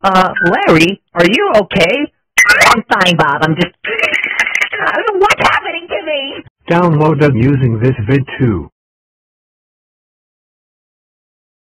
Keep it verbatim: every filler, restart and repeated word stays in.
Uh, Larry, are you okay? I'm fine, Bob. I'm just... I don't know what's happening to me. Download them using this vid two.